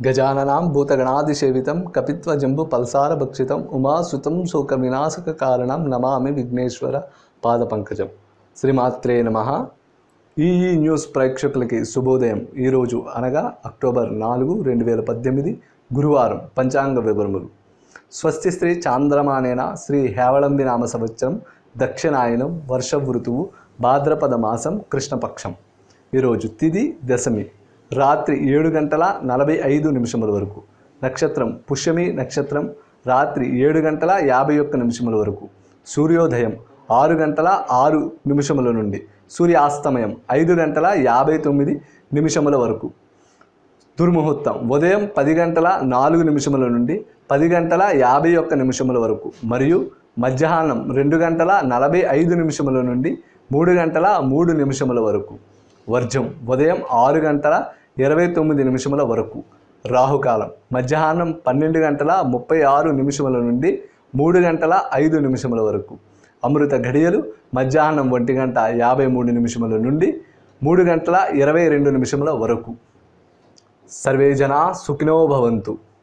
గజాననాం భూతగణాదిసేవితం కపిత్వజంబు పల్సారభక్షితం ఉమాసుతం శోకవినాశకకారణం నమామి విఘ్నేశ్వర పాదపంకజం. శ్రీమాత్రే నమః. ఈ న్యూస్ ప్రేక్షకులకి శుభోదయం. ఈరోజు అనగా అక్టోబర్ 4, 2018 గురువారం. పంచాంగ వివరములు. స్వస్తి శ్రీ చాంద్రమానేన శ్రీ హేవళంబి నామ సంవత్సరం దక్షిణాయనం వర్ష ఋతువు భాద్రపద మాసం కృష్ణపక్షం. ఈరోజు తిథి దశమి. రాత్రి 7 గంటల 45 నిమిషముల వరకు. నక్షత్రం పుష్యమి నక్షత్రం. రాత్రి 7 గంటల 51 నిమిషముల వరకు. సూర్యోదయం 6 గంటల 6 నిమిషముల నుండి సూర్యాస్తమయం 5 గంటల 59 నిమిషముల వరకు. దుర్ముహూర్తం ఉదయం 10 గంటల 4 నిమిషముల నుండి 10 గంటల 51 నిమిషముల వరకు మరియు మధ్యాహ్నం 2 గంటల 45 నిమిషముల నుండి 3 గంటల 3 నిమిషముల వరకు. వర్జం ఉదయం 6 గంటల 29 నిమిషముల వరకు. రాహుకాలం మధ్యాహ్నం 12 గంటల 36 నిమిషముల నుండి 3 గంటల 5 నిమిషముల వరకు. అమృత ఘడియలు మధ్యాహ్నం 1 గంట 53 నిమిషముల నుండి 3 గంటల 22 నిమిషముల వరకు. సర్వే జనా సుఖినో భవంతు.